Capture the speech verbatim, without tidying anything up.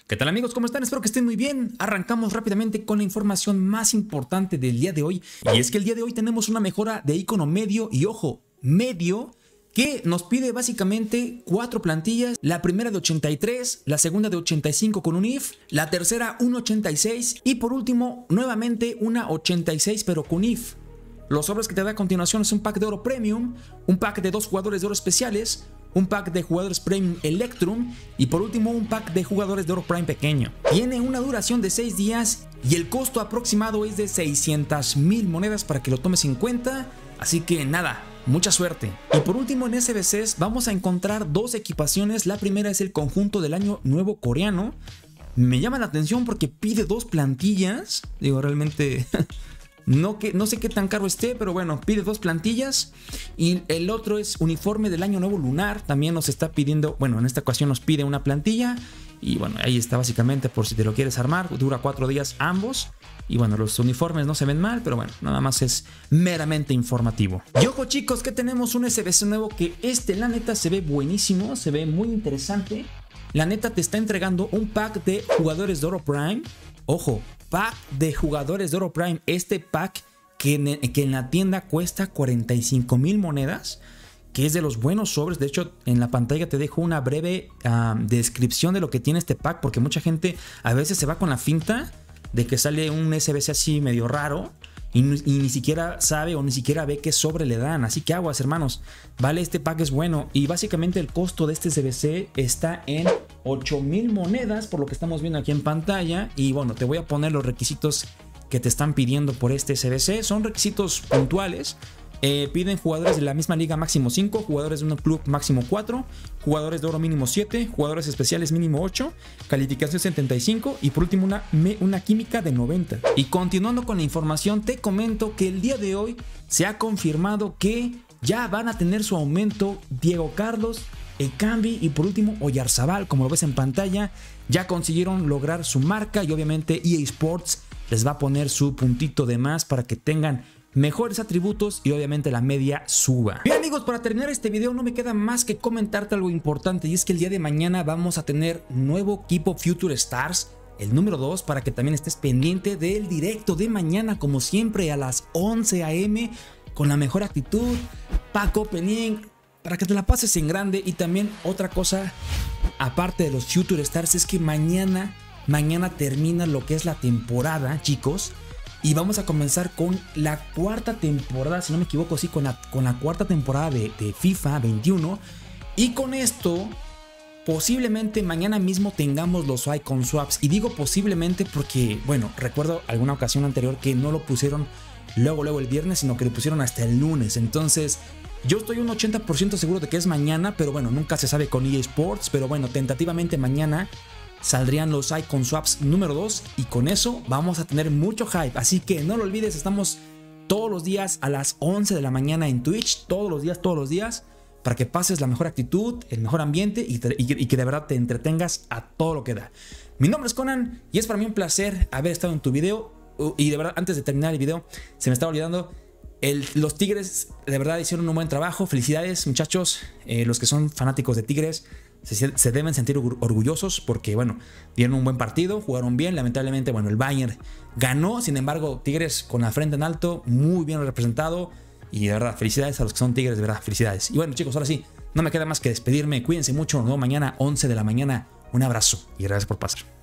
¿Qué tal amigos? ¿Cómo están? Espero que estén muy bien. Arrancamos rápidamente con la información más importante del día de hoy. Y es que el día de hoy tenemos una mejora de icono medio y ojo, medio, que nos pide básicamente cuatro plantillas. La primera de ochenta y tres, la segunda de ochenta y cinco con un if, la tercera un ochenta y seis y por último nuevamente una ochenta y seis pero con if. Los sobres que te da a continuación es un pack de oro premium, un pack de dos jugadores de oro especiales, un pack de jugadores Premium Electrum y por último un pack de jugadores de oro Prime pequeño. Tiene una duración de seis días y el costo aproximado es de seiscientas mil monedas para que lo tomes en cuenta. Así que nada, mucha suerte. Y por último en S B Cs vamos a encontrar dos equipaciones. La primera es el conjunto del año nuevo coreano. Me llama la atención porque pide dos plantillas. Digo, realmente... No, que, no sé qué tan caro esté, pero bueno, pide dos plantillas. Y el otro es uniforme del año nuevo lunar. También nos está pidiendo, bueno, en esta ocasión nos pide una plantilla. Y bueno, ahí está básicamente por si te lo quieres armar. Dura cuatro días ambos. Y bueno, los uniformes no se ven mal, pero bueno, nada más es meramente informativo. Y ojo chicos, que tenemos un S B C nuevo que este la neta se ve buenísimo, se ve muy interesante. La neta te está entregando un pack de jugadores de oro Prime. Ojo, pack de jugadores de oro Prime. Este pack que en, que en la tienda cuesta cuarenta y cinco mil monedas, que es de los buenos sobres. De hecho, en la pantalla te dejo una breve uh, descripción de lo que tiene este pack, porque mucha gente a veces se va con la finta de que sale un S B C así medio raro y, y ni siquiera sabe o ni siquiera ve qué sobre le dan. Así que aguas, hermanos. Vale, este pack es bueno y básicamente el costo de este S B C está en ocho mil monedas, por lo que estamos viendo aquí en pantalla. Y bueno, te voy a poner los requisitos que te están pidiendo por este S B C. Son requisitos puntuales. Eh, piden jugadores de la misma liga máximo cinco, jugadores de un club máximo cuatro, jugadores de oro mínimo siete, jugadores especiales mínimo ocho, calificación setenta y cinco y por último una, una química de noventa. Y continuando con la información, te comento que el día de hoy se ha confirmado que ya van a tener su aumento Diego Carlos, Ekambi y por último Oyarzabal. Como lo ves en pantalla, ya consiguieron lograr su marca y obviamente E A Sports les va a poner su puntito de más para que tengan mejores atributos y obviamente la media suba. Bien amigos, para terminar este video no me queda más que comentarte algo importante, y es que el día de mañana vamos a tener nuevo equipo Future Stars, el número dos, para que también estés pendiente del directo de mañana como siempre a las once a eme con la mejor actitud, pack opening, para que te la pases en grande. Y también otra cosa aparte de los Future Stars es que mañana mañana termina lo que es la temporada, chicos. Y vamos a comenzar con la cuarta temporada, si no me equivoco, sí, con la, con la cuarta temporada de, de FIFA veintiuno. Y con esto, posiblemente mañana mismo tengamos los icon swaps. Y digo posiblemente porque, bueno, recuerdo alguna ocasión anterior que no lo pusieron luego, luego el viernes, sino que lo pusieron hasta el lunes. Entonces, yo estoy un ochenta por ciento seguro de que es mañana, pero bueno, nunca se sabe con E A Sports. Pero bueno, tentativamente mañana saldrían los icon swaps número dos y con eso vamos a tener mucho hype. Así que no lo olvides, estamos todos los días a las once de la mañana en Twitch, todos los días, todos los días, para que pases la mejor actitud, el mejor ambiente y, te, y, y que de verdad te entretengas a todo lo que da. Mi nombre es Conan y es para mí un placer haber estado en tu video. Y de verdad, antes de terminar el video, se me estaba olvidando, el, los Tigres de verdad hicieron un buen trabajo. Felicidades muchachos, eh, los que son fanáticos de Tigres. Se, se deben sentir orgullosos porque, bueno, dieron un buen partido, jugaron bien. Lamentablemente, bueno, el Bayern ganó. Sin embargo, Tigres con la frente en alto, muy bien representado. Y de verdad, felicidades a los que son Tigres, de verdad, felicidades. Y bueno, chicos, ahora sí, no me queda más que despedirme. Cuídense mucho, nos vemos mañana, once de la mañana. Un abrazo y gracias por pasar.